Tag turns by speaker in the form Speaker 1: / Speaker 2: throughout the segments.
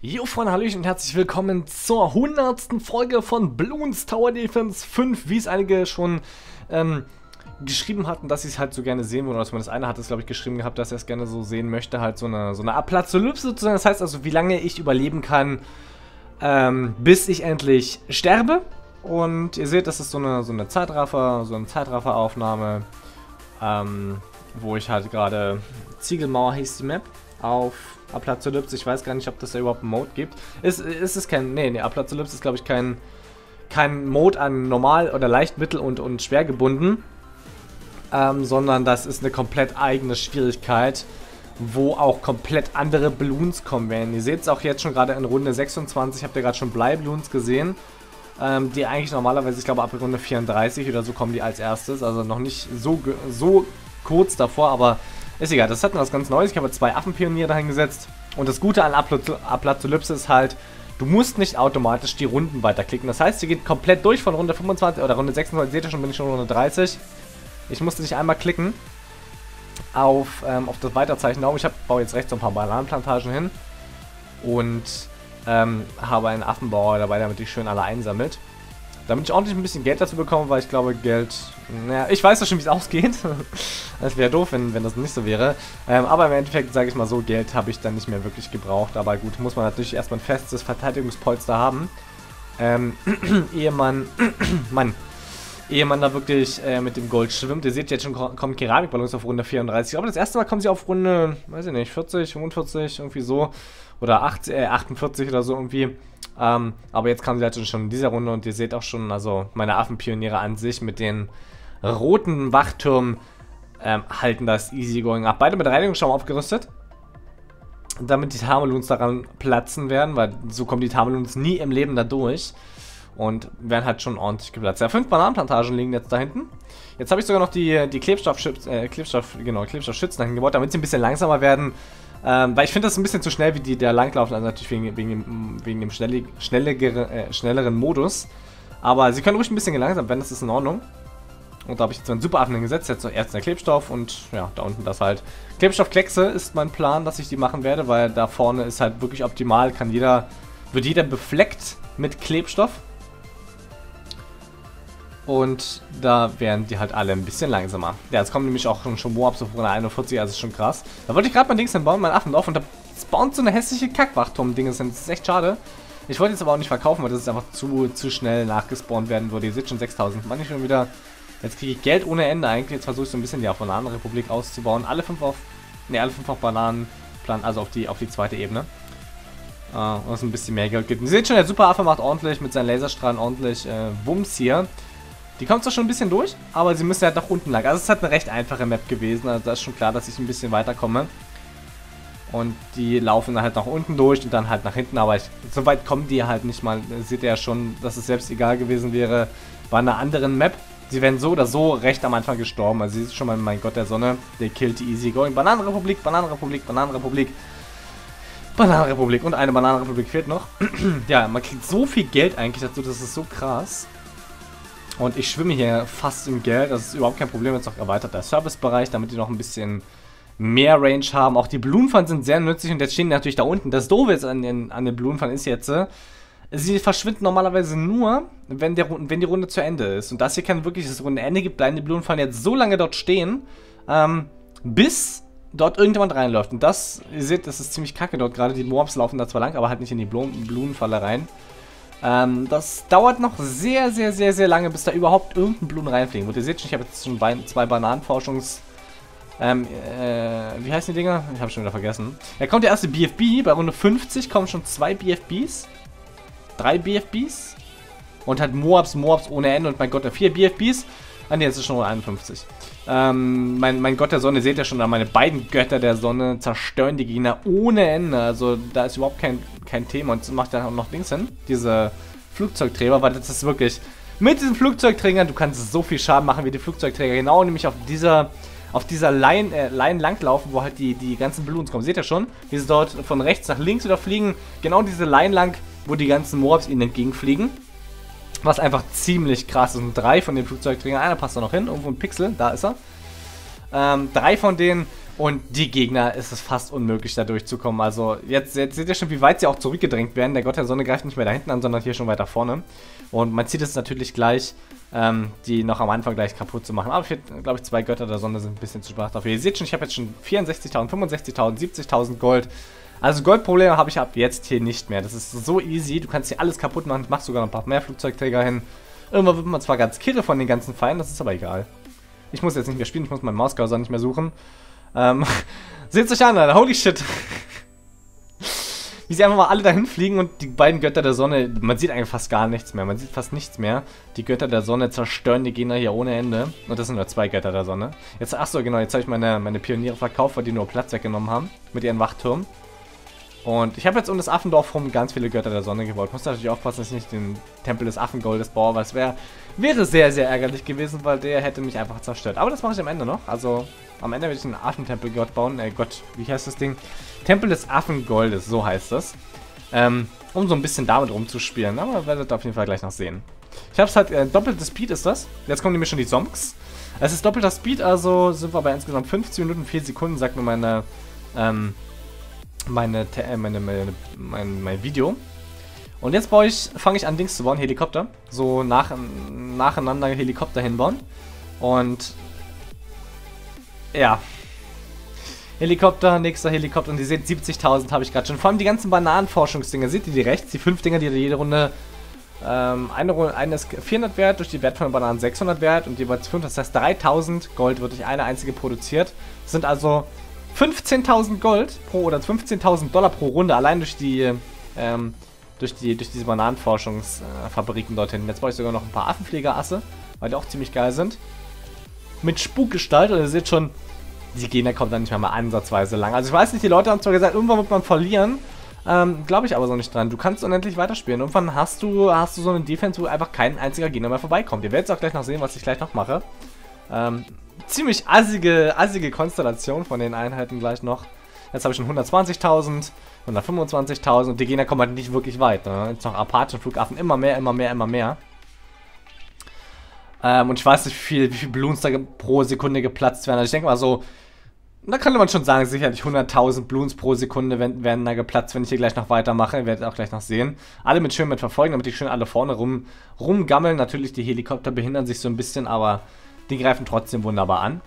Speaker 1: Jo Freunde, hallöchen und herzlich willkommen zur 100. Folge von Bloons Tower Defense 5, wie es einige schon geschrieben hatten, dass sie es halt so gerne sehen wollen, oder zumindest einer hat es, glaube ich, geschrieben gehabt, dass er es gerne so sehen möchte, halt so eine Apokalypse sozusagen, das heißt also, wie lange ich überleben kann, bis ich endlich sterbe. Und ihr seht, das ist so eine Zeitrafferaufnahme, wo ich halt gerade, Ziegelmauer hieß die Map, auf Apokalypse. Ich weiß gar nicht, ob das da überhaupt einen Mode gibt. Ist es kein, nee, Apokalypse ist, glaube ich, kein Mode an normal oder leicht, mittel und schwer gebunden, sondern das ist eine komplett eigene Schwierigkeit, wo auch komplett andere Bloons kommen werden. Ihr seht es auch jetzt schon gerade in Runde 26, habt ihr gerade schon Blei-Bloons gesehen, die eigentlich normalerweise, ich glaube, ab Runde 34 oder so kommen die als erstes, also noch nicht so kurz davor, aber ist egal, das hat was ganz Neues. Ich habe 2 Affenpioniere dahin gesetzt. Und das Gute an Apokalypse ist halt, du musst nicht automatisch die Runden weiterklicken. Das heißt, sie geht komplett durch von Runde 25 oder Runde 26. Seht ihr schon, bin ich schon Runde 30. Ich musste nicht einmal klicken auf das Weiterzeichen. Ich baue jetzt rechts so ein paar Bananenplantagen hin. Und habe einen Affenbauer dabei, damit ich schön alle einsammelt. Damit ich ordentlich ein bisschen Geld dazu bekomme, weil ich glaube, Geld... Naja, ich weiß ja schon, wie es ausgeht. Das wäre doof, wenn das nicht so wäre. Aber im Endeffekt, sage ich mal so, Geld habe ich dann nicht mehr wirklich gebraucht. Aber gut, muss man natürlich erstmal ein festes Verteidigungspolster haben. Ehe man da wirklich mit dem Gold schwimmt. Ihr seht jetzt schon, kommen Keramikballons auf Runde 34. Aber das erste Mal kommen sie auf Runde, weiß ich nicht, 40, 45, irgendwie so. Oder 48 oder so irgendwie. Aber jetzt kamen sie halt schon in dieser Runde und ihr seht auch schon, also meine Affenpioniere an sich mit den roten Wachtürmen halten das easy going ab. Beide mit Reinigungsschaum aufgerüstet, damit die Tarmeloons daran platzen werden, weil so kommen die Tarmeloons nie im Leben da durch und werden halt schon ordentlich geplatzt. Ja, 5 Bananenplantagen liegen jetzt da hinten. Jetzt habe ich sogar noch die Klebstoffschützen dahin gebaut, damit sie ein bisschen langsamer werden. Weil ich finde das ein bisschen zu schnell, wie die da langlaufen, also natürlich wegen dem schnelleren Modus. Aber sie können ruhig ein bisschen gelangsamt werden, das ist in Ordnung. Und da habe ich jetzt so einen Superaffen hingesetzt, jetzt erst der Klebstoff und ja, da unten das halt. Klebstoffkleckse ist mein Plan, dass ich die machen werde, weil da vorne ist halt wirklich optimal, wird jeder befleckt mit Klebstoff. Und da werden die halt alle ein bisschen langsamer. Ja, jetzt kommen nämlich auch schon Moabs auf Runde 41, also ist schon krass. Da wollte ich gerade mein Dings hinbauen, mein Affendorf, und da spawnt so eine hässliche Kackwachturm-Ding. Das ist echt schade. Ich wollte jetzt aber auch nicht verkaufen, weil das ist einfach zu schnell nachgespawnt werden würde. Ihr seht schon 6000. Mann, ich schon wieder. Jetzt kriege ich Geld ohne Ende eigentlich. Jetzt versuche ich so ein bisschen die Bananenrepublik auszubauen. Alle 5 auf Bananenplan, also auf die zweite Ebene. Und es ein bisschen mehr Geld gibt. Ihr seht schon, der Superaffe macht ordentlich mit seinen Laserstrahlen ordentlich Wumms hier. Die kommt zwar schon ein bisschen durch, aber sie müssen halt nach unten lang. Also es ist halt eine recht einfache Map gewesen. Also da ist schon klar, dass ich ein bisschen weiterkomme. Und die laufen dann halt nach unten durch und dann halt nach hinten. Aber so weit kommen die halt nicht mal. Seht ihr ja schon, dass es selbst egal gewesen wäre bei einer anderen Map. Sie wären so oder so recht am Anfang gestorben. Also sie ist schon mal, mein Gott der Sonne. Der killt die easy going. Bananenrepublik, Bananenrepublik, Bananenrepublik. Bananenrepublik und eine Bananenrepublik fehlt noch. Ja, man kriegt so viel Geld eigentlich dazu. Das ist so krass. Und ich schwimme hier fast im Geld, das ist überhaupt kein Problem, jetzt noch erweiterter Servicebereich, damit die noch ein bisschen mehr Range haben. Auch die Blumenpfannen sind sehr nützlich und jetzt stehen die natürlich da unten. Das Doofe jetzt an den Blumenpfannen ist jetzt, sie verschwinden normalerweise nur, wenn die Runde zu Ende ist. Und das hier kann wirklich das Rundenende gibt, bleiben die Blumenpfannen jetzt so lange dort stehen, bis dort irgendjemand reinläuft. Und das, ihr seht, das ist ziemlich kacke dort gerade. Die Moabs laufen da zwar lang, aber halt nicht in die Blumenfalle rein. Das dauert noch sehr lange, bis da überhaupt irgendein Blumen reinfliegen. Und ihr seht schon, ich habe jetzt schon 2 Bananenforschungs... wie heißen die Dinger? Ich habe schon wieder vergessen. Da kommt der erste BFB. Bei Runde 50 kommen schon 2 BFBs. 3 BFBs. Und halt Moabs ohne Ende. Und mein Gott, 4 BFBs. Ah ne, jetzt ist schon Runde 51. Mein Gott der Sonne, seht ihr schon, meine beiden Götter der Sonne zerstören die Gegner ohne Ende. Also da ist überhaupt kein Thema. Und macht ja auch noch Dings hin, diese Flugzeugträger, weil das ist wirklich, mit diesen Flugzeugträgern, du kannst so viel Schaden machen wie die Flugzeugträger. Genau, nämlich auf dieser Line langlaufen, wo halt die ganzen Balloons kommen. Seht ihr schon, wie sie dort von rechts nach links wieder fliegen. Genau diese Line lang, wo die ganzen Moabs ihnen entgegenfliegen. Was einfach ziemlich krass ist. Und 3 von den Flugzeugträgern, einer passt da noch hin, irgendwo ein Pixel, da ist er. 3 von denen Und die Gegner ist es fast unmöglich, da durchzukommen. Also jetzt seht ihr schon, wie weit sie auch zurückgedrängt werden. Der Gott der Sonne greift nicht mehr da hinten an, sondern hier schon weiter vorne. Und man zieht es natürlich gleich, die noch am Anfang gleich kaputt zu machen. Aber ich glaube, 2 Götter der Sonne sind ein bisschen zu schwach dafür. Ihr seht schon, ich habe jetzt schon 64.000, 65.000, 70.000 Gold. Also Goldprobleme habe ich ab jetzt hier nicht mehr. Das ist so easy. Du kannst hier alles kaputt machen. Ich mache sogar noch ein paar mehr Flugzeugträger hin. Irgendwann wird man zwar ganz kirre von den ganzen Feinden, das ist aber egal. Ich muss jetzt nicht mehr spielen, ich muss meinen Mauscursor nicht mehr suchen. Seht euch an, Alter. Holy shit. Wie sie einfach mal alle dahin fliegen und die beiden Götter der Sonne, man sieht eigentlich fast gar nichts mehr, man sieht fast nichts mehr. Die Götter der Sonne zerstören die Gegner hier ohne Ende. Und das sind nur 2 Götter der Sonne. Jetzt, achso, genau, jetzt habe ich meine Pioniere verkauft, weil die nur Platz weggenommen haben mit ihren Wachturmen. Und ich habe jetzt um das Affendorf rum ganz viele Götter der Sonne gewollt. Muss natürlich aufpassen, dass ich nicht den Tempel des Affengoldes baue, weil es wäre sehr, sehr ärgerlich gewesen, weil der hätte mich einfach zerstört. Aber das mache ich am Ende noch. Also am Ende werde ich einen Affentempel-Gott bauen. Gott, wie heißt das Ding? Tempel des Affengoldes, so heißt das. Um so ein bisschen damit rumzuspielen. Aber ihr werdet auf jeden Fall gleich noch sehen. Ich habe es halt, doppeltes Speed ist das. Jetzt kommen nämlich schon die Zonks. Es ist doppelter Speed, also sind wir bei insgesamt 15 Minuten, 4 Sekunden, sagt mir mein Video. Und jetzt fange ich an, Dings zu bauen, Helikopter. So nacheinander Helikopter hinbauen. Und ja. Helikopter, nächster Helikopter. Und ihr seht, 70.000 habe ich gerade schon. Vor allem die ganzen Bananenforschungsdinger. Seht ihr die rechts? Die 5 Dinger, die jede Runde eine ist 400 wert, durch die Wert von den Bananen 600 wert und jeweils 5. Das heißt, 3.000 Gold wird durch eine einzige produziert. Das sind also 15.000 Gold oder 15.000 Dollar pro Runde, allein durch diese Bananenforschungsfabriken dorthin. Jetzt brauche ich sogar noch ein paar Affenpflegerasse, weil die auch ziemlich geil sind. Mit Spukgestalt, und ihr seht schon, die Gegner kommen dann nicht mehr mal ansatzweise lang. Also ich weiß nicht, die Leute haben zwar gesagt, irgendwann wird man verlieren, glaube ich aber so nicht dran. Du kannst unendlich weiterspielen. Irgendwann hast du so eine Defense, wo einfach kein einziger Gegner mehr vorbeikommt. Ihr werdet es auch gleich noch sehen, was ich gleich noch mache. Ziemlich assige Konstellation von den Einheiten gleich noch. Jetzt habe ich schon 120.000, 125.000 und die Gegner kommen halt nicht wirklich weit. Ne? Jetzt noch Apachenflugaffen, immer mehr. Und ich weiß nicht, wie viel Bloons da pro Sekunde geplatzt werden. Also ich denke mal so, da könnte man schon sagen, sicherlich 100.000 Bloons pro Sekunde werden da geplatzt, wenn ich hier gleich noch weitermache. Ihr werdet auch gleich noch sehen. Alle mit verfolgen, damit die schön alle vorne rumgammeln. Natürlich, die Helikopter behindern sich so ein bisschen, aber die greifen trotzdem wunderbar an.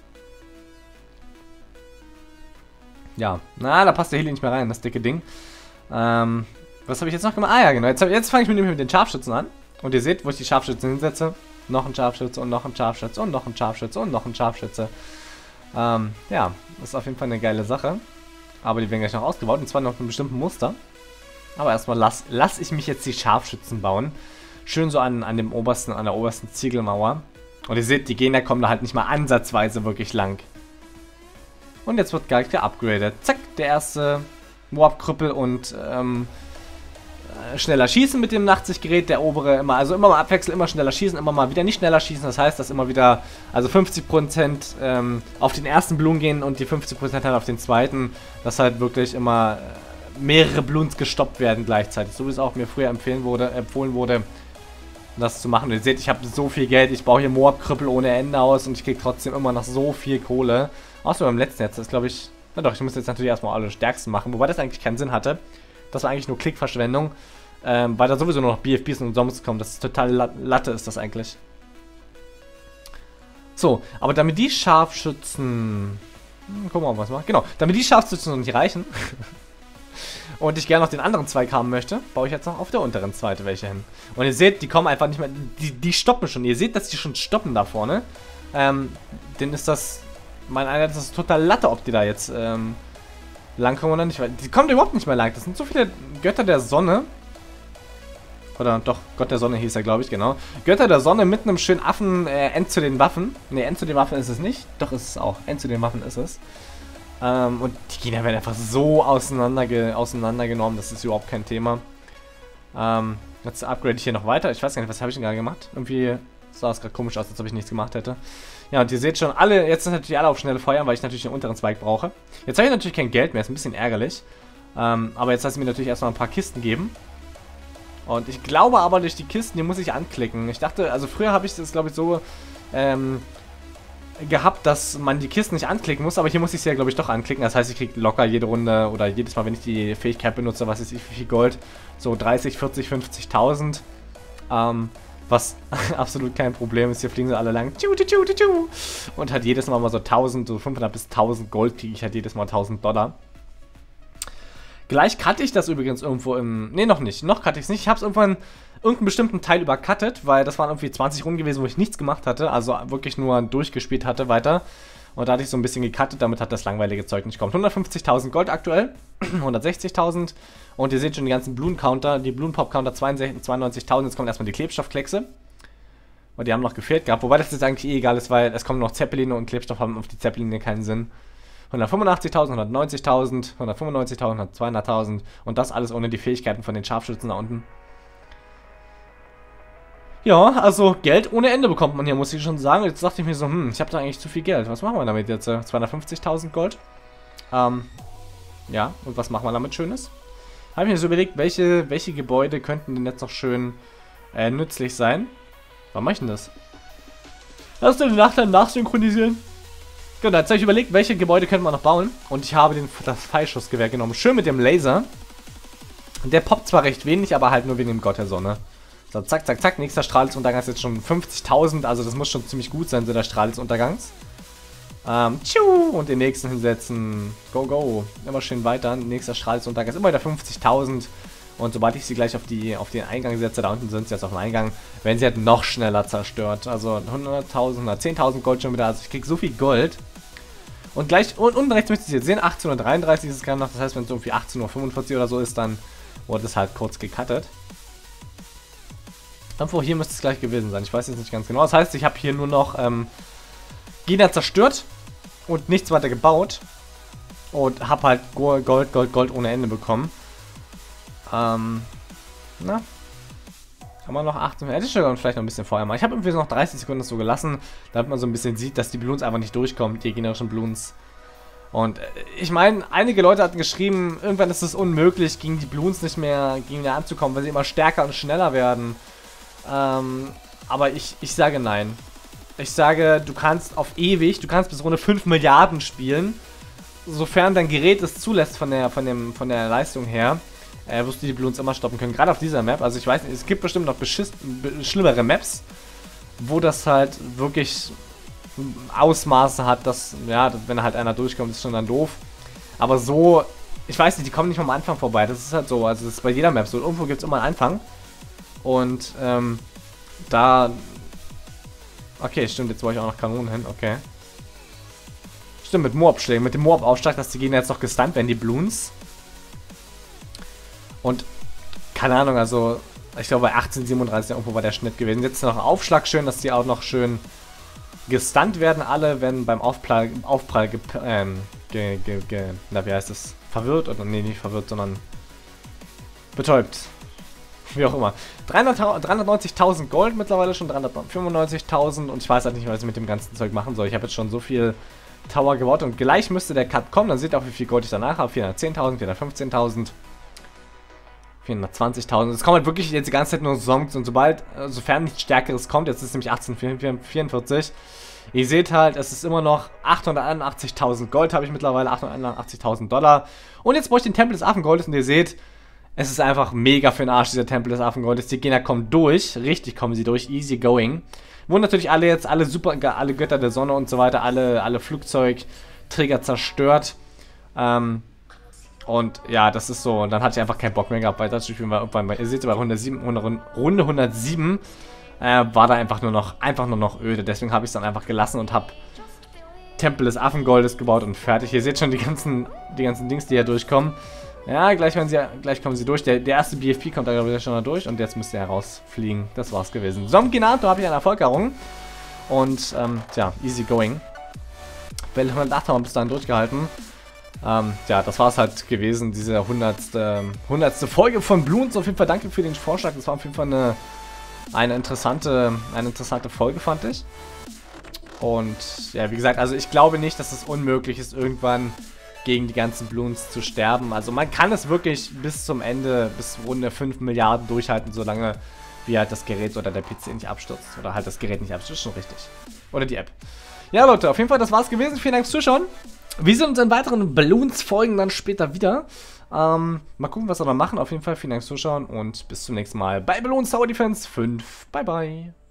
Speaker 1: Ja, da passt der Heli nicht mehr rein, das dicke Ding. Was habe ich jetzt noch gemacht? Ah ja, genau. Jetzt fange ich nämlich mit den Scharfschützen an. Und ihr seht, wo ich die Scharfschützen hinsetze. Noch ein Scharfschütze und noch ein Scharfschütze und noch ein Scharfschütze und noch ein Scharfschütze. Ja, das ist auf jeden Fall eine geile Sache. Aber die werden gleich noch ausgebaut, und zwar noch mit einem bestimmten Muster. Aber erstmal lass ich mich jetzt die Scharfschützen bauen. Schön so an der obersten Ziegelmauer. Und ihr seht, die Gegner kommen da halt nicht mal ansatzweise wirklich lang. Und jetzt wird gleich geupgradet. Zack, der erste Warp-Krüppel und schneller schießen mit dem Nachtsichtgerät. Der obere immer mal abwechselnd, immer schneller schießen, immer mal wieder nicht schneller schießen. Das heißt, dass immer wieder, also 50% auf den ersten Blumen gehen und die 50% halt auf den zweiten. Dass halt wirklich immer mehrere Bloons gestoppt werden gleichzeitig. So wie es auch mir früher empfohlen wurde, das zu machen. Und ihr seht, ich habe so viel Geld, ich baue hier Moab-Krüppel ohne Ende aus und ich kriege trotzdem immer noch so viel Kohle. Außer beim letzten jetzt, das glaube ich, na doch, ich muss jetzt natürlich erstmal alle stärksten machen, wobei das eigentlich keinen Sinn hatte. Das war eigentlich nur Klickverschwendung, weil da sowieso nur noch BFBs und Zombies kommen. Das ist total Latte, ist das eigentlich. So, aber damit die Scharfschützen... gucken wir mal, was wir machen. Genau, damit die Scharfschützen noch nicht reichen und ich gerne noch den anderen Zweig haben möchte, baue ich jetzt noch auf der unteren Seite welche hin. Und ihr seht, die kommen einfach nicht mehr... Die stoppen schon. Ihr seht, dass die schon stoppen da vorne. Denen ist das... das ist total Latte, ob die da jetzt... langkommen oder nicht, weil die kommen überhaupt nicht mehr lang. Das sind so viele Götter der Sonne. Oder doch, Gott der Sonne hieß er, glaube ich, genau. Götter der Sonne mit einem schönen Affen, End zu den Waffen. Ne, End zu den Waffen ist es nicht. Doch, ist es auch. End zu den Waffen ist es. Und die Gegner werden einfach so auseinandergenommen, das ist überhaupt kein Thema. Jetzt upgrade ich hier noch weiter. Ich weiß gar nicht, was habe ich denn gerade gemacht? Irgendwie sah es gerade komisch aus, als ob ich nichts gemacht hätte. Ja, und ihr seht schon, jetzt sind natürlich alle auf schnelle Feuer, weil ich natürlich den unteren Zweig brauche. Jetzt habe ich natürlich kein Geld mehr, ist ein bisschen ärgerlich. Aber jetzt lasse ich mir natürlich erstmal ein paar Kisten geben. Und ich glaube aber, durch die Kisten, die muss ich anklicken. Ich dachte, also früher habe ich das, glaube ich, so gehabt, dass man die Kisten nicht anklicken muss, aber hier muss ich sie ja, glaube ich, doch anklicken. Das heißt, ich kriege locker jede Runde oder jedes Mal, wenn ich die Fähigkeit benutze, was ist wie viel Gold, so 30, 40, 50.000. Was absolut kein Problem ist. Hier fliegen sie alle lang. Und halt jedes Mal mal so 1000, so 500 bis 1000 Gold kriege ich halt jedes Mal 1000 Dollar. Gleich cutte ich das übrigens irgendwo im... Ne, noch nicht. Noch cutte ich es nicht. Ich habe es irgendwann irgendeinen bestimmten Teil übercuttet, weil das waren irgendwie 20 Runden gewesen, wo ich nichts gemacht hatte. Also wirklich nur durchgespielt hatte weiter. Und da hatte ich so ein bisschen gecuttet, damit hat das langweilige Zeug nicht kommt. 150.000 Gold aktuell. 160.000. Und ihr seht schon die ganzen Balloon-Counter. Die Balloon-Pop-Counter 92.000. Jetzt kommen erstmal die Klebstoffkleckse. Und die haben noch gefehlt gehabt. Wobei das jetzt eigentlich egal ist, weil es kommen noch Zeppeline und Klebstoff haben auf die Zeppeline keinen Sinn. 185.000, 190.000, 195.000, 200.000 und das alles ohne die Fähigkeiten von den Scharfschützen da unten. Ja, also Geld ohne Ende bekommt man hier, muss ich schon sagen. Jetzt dachte ich mir so, ich habe da eigentlich zu viel Geld. Was machen wir damit jetzt? 250.000 Gold. Ja, und was machen wir damit Schönes? Habe ich mir so überlegt, welche Gebäude könnten denn jetzt noch schön nützlich sein? Warum mache ich denn das? Lass den Nachteil nachsynchronisieren. Genau, jetzt habe ich überlegt, welche Gebäude könnte man noch bauen. Und ich habe das Pfeilschussgewehr genommen. Schön mit dem Laser. Der poppt zwar recht wenig, aber halt nur wegen dem Gott der Sonne. So, zack, zack, zack. Nächster Strahl des Untergangs ist jetzt schon 50.000. Also das muss schon ziemlich gut sein, so der Strahl des Untergangs. Und den nächsten hinsetzen. Go, go. Immer schön weiter. Nächster Strahl des Untergangs. Immer wieder 50.000. Und sobald ich sie gleich auf den Eingang setze, da unten sind sie jetzt auf dem Eingang, werden sie halt noch schneller zerstört. Also 100.000, 10.000 Gold schon wieder. Also ich kriege so viel Gold. Und gleich unten rechts müsst ihr jetzt sehen, 18:33 ist es gerade noch. Das heißt, wenn es irgendwie 18:45 oder so ist, dann wurde es halt kurz gecuttet. Irgendwo hier müsste es gleich gewesen sein. Ich weiß jetzt nicht ganz genau. Das heißt, ich habe hier nur noch Gegner zerstört und nichts weiter gebaut. Und habe halt Gold, Gold, Gold ohne Ende bekommen. Na? Haben wir noch 18? Hätte ich schon vielleicht noch ein bisschen vorher mal. Ich habe irgendwie noch 30 Sekunden so gelassen, damit man so ein bisschen sieht, dass die Bloons einfach nicht durchkommen, die gegnerischen Bloons. Und ich meine, einige Leute hatten geschrieben, irgendwann ist es unmöglich, gegen die Bloons nicht mehr anzukommen, weil sie immer stärker und schneller werden. Aber ich sage nein. Ich sage, du kannst auf ewig, du kannst bis Runde 5 Milliarden spielen, sofern dein Gerät es zulässt von der Leistung her. Wirst du die Bloons immer stoppen können, gerade auf dieser Map. Also ich weiß nicht, es gibt bestimmt noch schlimmere Maps, wo das halt wirklich Ausmaße hat, dass, ja, wenn halt einer durchkommt, ist schon dann doof. Aber so, ich weiß nicht, die kommen nicht vom Anfang vorbei, das ist halt so, also das ist bei jeder Map so. Irgendwo gibt es immer einen Anfang. Und, da... Okay, stimmt, jetzt wollte ich auch noch Kanonen hin, okay. Stimmt, mit Moab-Schlägen, mit dem Moab-Aufschlag, dass die Gegner jetzt noch gestunt werden, die Bloons. Und, keine Ahnung, also, ich glaube bei 18:37 irgendwo war der Schnitt gewesen. Jetzt noch ein Aufschlag schön, dass die auch noch schön gestunt werden, alle, wenn beim Aufprall na, wie heißt das? Verwirrt? Oder, nee, nicht verwirrt, sondern betäubt. Wie auch immer. 390.000 Gold mittlerweile schon, 395.000 und ich weiß halt nicht, was ich mit dem ganzen Zeug machen soll. Ich habe jetzt schon so viel Tower gebaut und gleich müsste der Cut kommen, dann seht ihr auch, wie viel Gold ich danach habe. 410.000, 415.000. 420.000. Es kommt halt wirklich jetzt die ganze Zeit nur Songs und sofern nichts Stärkeres kommt, jetzt ist es nämlich 1844. Ihr seht halt, es ist immer noch 881.000 Gold habe ich mittlerweile, 881.000 Dollar. Und jetzt brauche ich den Tempel des Affengoldes und ihr seht, es ist einfach mega für den Arsch, dieser Tempel des Affengoldes. Die Gegner kommen durch, richtig kommen sie durch, easy going. Wurden natürlich alle Götter der Sonne und so weiter, alle Flugzeugträger zerstört. Und ja, das ist so. Und dann hatte ich einfach keinen Bock mehr gehabt, weiter zu spielen, weil irgendwann, ihr seht, bei Runde 107 war da einfach nur noch öde. Deswegen habe ich es dann einfach gelassen und habe Tempel des Affengoldes gebaut und fertig. Ihr seht schon die ganzen Dings, die hier durchkommen. Ja, gleich kommen sie durch. Der erste BFP kommt da, glaube ich, schon mal durch und jetzt müsste er rausfliegen. Das war's gewesen. Somginato habe ich eine Erfolg errungen. Und, tja, easy going. Welle 108 haben wir bis dahin durchgehalten. Ja, das war es halt gewesen, diese 100. Folge von Bloons. Auf jeden Fall danke für den Vorschlag. Das war auf jeden Fall eine interessante Folge, fand ich. Und ja, wie gesagt, also ich glaube nicht, dass es unmöglich ist, irgendwann gegen die ganzen Bloons zu sterben. Also man kann es wirklich bis zum Ende, bis Runde 5 Milliarden durchhalten, solange wie halt das Gerät oder der PC nicht abstürzt. Oder halt das Gerät nicht abstürzt, schon richtig. Oder die App. Ja, Leute, auf jeden Fall, das war's gewesen. Vielen Dank fürs Zuschauen. Wir sehen uns in weiteren Balloons-Folgen dann später wieder. Mal gucken, was wir da machen. Auf jeden Fall vielen Dank fürs Zuschauen und bis zum nächsten Mal bei Balloons Tower Defense 5. Bye, bye.